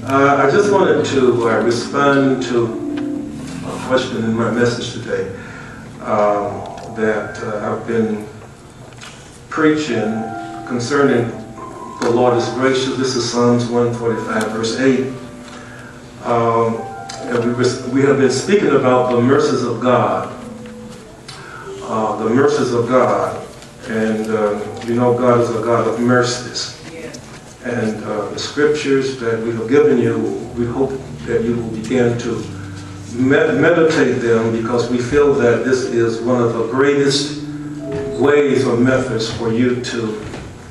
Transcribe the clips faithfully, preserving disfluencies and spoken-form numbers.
Uh, I just wanted to uh, respond to a question in my message today um, that uh, I've been preaching concerning the Lord is gracious. This is Psalms one forty-five, verse eight. Um, and we, we have been speaking about the mercies of God. Uh, the mercies of God. And uh, you know God is a God of mercies. And uh, the scriptures that we have given you, we hope that you will begin to med meditate them, because we feel that this is one of the greatest ways or methods for you to,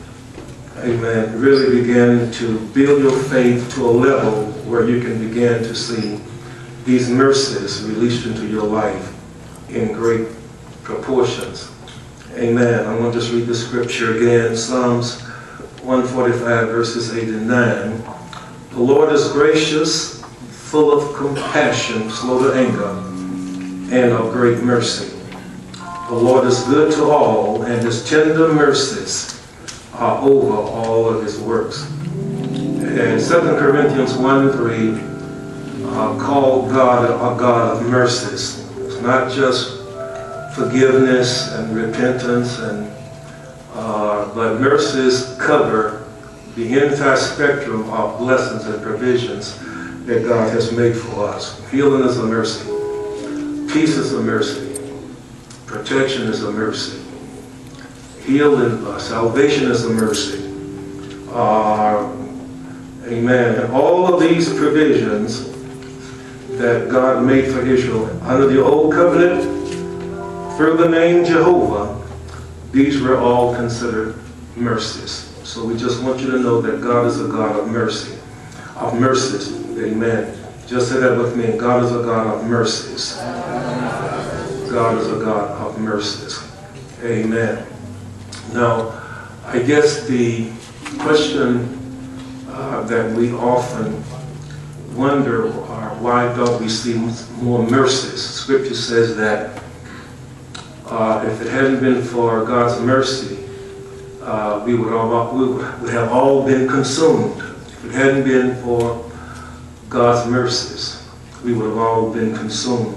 amen, really begin to build your faith to a level where you can begin to see these mercies released into your life in great proportions. Amen. I'm going to just read the scripture again, Psalms one forty-five, verses eight and nine. The Lord is gracious, full of compassion, slow to anger, and of great mercy. The Lord is good to all, and his tender mercies are over all of his works. And Second Corinthians one three uh, called God a God of mercies. It's not just forgiveness and repentance, and uh, but mercies cover the entire spectrum of blessings and provisions that God has made for us. Healing is a mercy. Peace is a mercy. Protection is a mercy. Healing, uh, salvation is a mercy. Uh, amen. And all of these provisions that God made for Israel under the old covenant, through the name Jehovah, these were all considered mercies. So we just want you to know that God is a God of mercy, of mercies. Amen. Just say that with me. God is a God of mercies. God is a God of mercies. Amen. Now, I guess the question uh, that we often wonder are, why don't we see more mercies? Scripture says that Uh, if it hadn't been for God's mercy, uh, we, would all, we would have all been consumed. If it hadn't been for God's mercies, we would have all been consumed.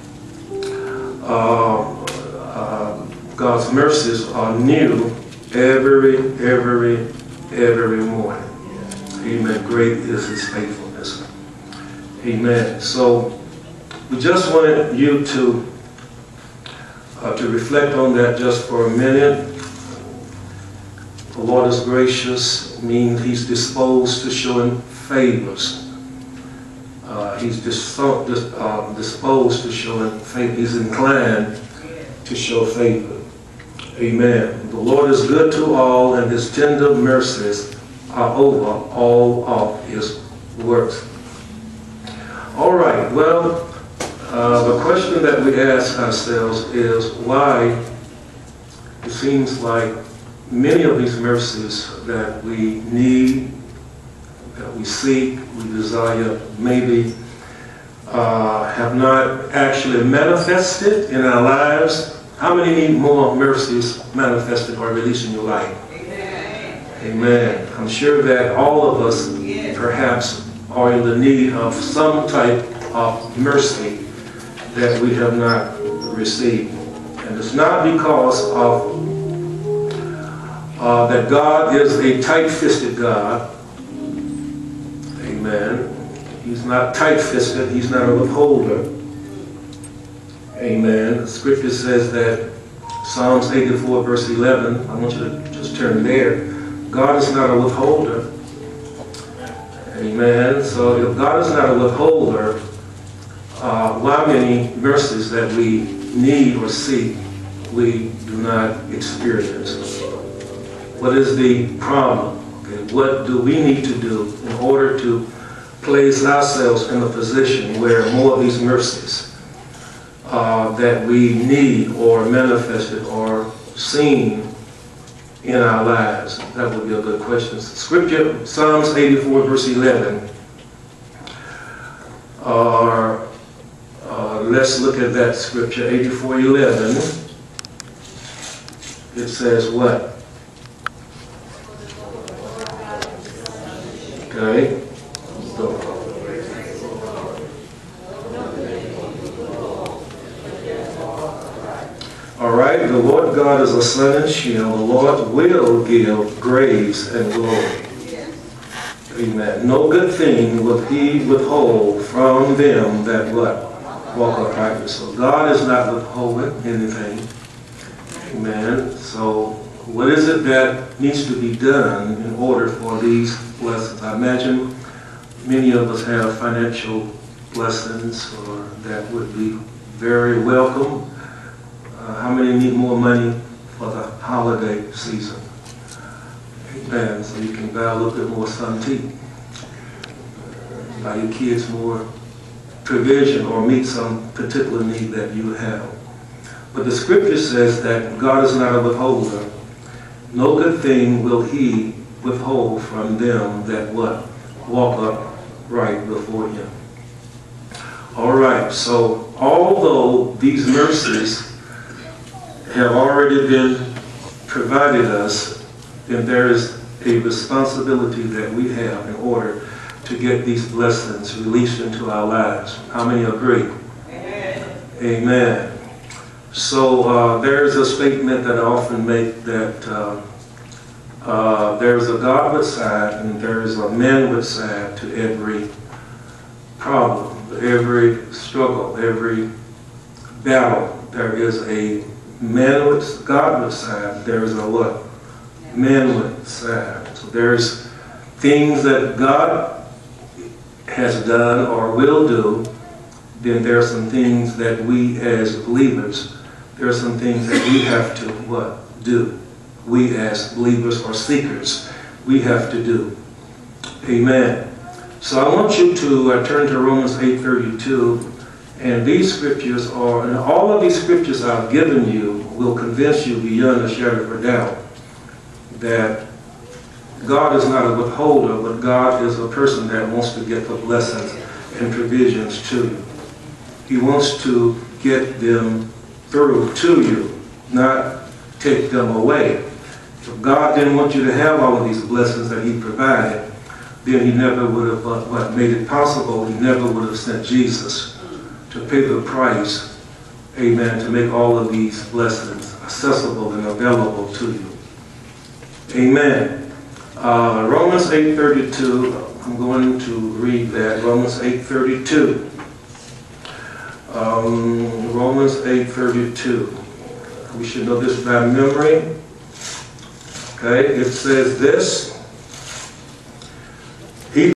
Uh, uh, God's mercies are new every, every, every morning. Amen. Great is his faithfulness. Amen. So we just wanted you to Uh, to reflect on that just for a minute. The Lord is gracious means he's disposed to showing favors. Uh, he's dis dis uh, disposed to showing favor. He's inclined to show favor. Amen. The Lord is good to all, and his tender mercies are over all of his works. All right, well, Uh, the question that we ask ourselves is why it seems like many of these mercies that we need, that we seek, we desire, maybe uh, have not actually manifested in our lives. How many need more mercies manifested or released in your life? Amen. Amen. I'm sure that all of us perhaps are in the need of some type of mercy that we have not received. And it's not because of uh, that God is a tight-fisted God. Amen. He's not tight-fisted. He's not a withholder. Amen. The scripture says that, Psalms eighty-four, verse eleven, I want you to just turn there. God is not a withholder. Amen. So if God is not a withholder, Uh, why many mercies that we need or seek, we do not experience? What is the problem? Okay, what do we need to do in order to place ourselves in a position where more of these mercies uh, that we need or manifested or seen in our lives? That would be a good question. Scripture, Psalms eighty-four, verse eleven. Uh, Uh, let's look at that scripture, eighty-four eleven. It says what? Okay. Go. All right, the Lord God is a sun and shield. The Lord will give grace and glory. Amen. No good thing will he withhold from them that what? Walk uprightly. So God is not withholding anything. Amen. So what is it that needs to be done in order for these blessings? I imagine many of us have financial blessings or that would be very welcome. Uh, how many need more money for the holiday season? Amen. So you can buy a little bit more sun tea. Buy your kids more provision or meet some particular need that you have. But the scripture says that God is not a withholder. No good thing will he withhold from them that what? Walk upright before him. All right, so although these mercies have already been provided us, then there is a responsibility that we have in order to get these blessings released into our lives. How many agree? Amen. Amen. So uh, there's a statement that I often make that uh, uh, there's a Godward side and there's a manward side to every problem, every struggle, every battle. There is a manward, Godward side. There is a what? Manward side. So there's things that God has done or will do. Then there are some things that we as believers, there are some things that we have to what? Do. We as believers or seekers, we have to do. Amen. So I want you to uh, turn to Romans eight thirty-two. And these scriptures are, and all of these scriptures I've given you will convince you beyond a shadow of a doubt that God is not a withholder, but God is a person that wants to get the blessings and provisions to you. He wants to get them through to you, not take them away. If God didn't want you to have all of these blessings that he provided, then he never would have uh, what made it possible. He never would have sent Jesus to pay the price, amen, to make all of these blessings accessible and available to you. Amen. Uh, Romans eight thirty-two, I'm going to read that. Romans eight thirty-two. Um, Romans eight thirty-two. We should know this by memory. Okay, it says this.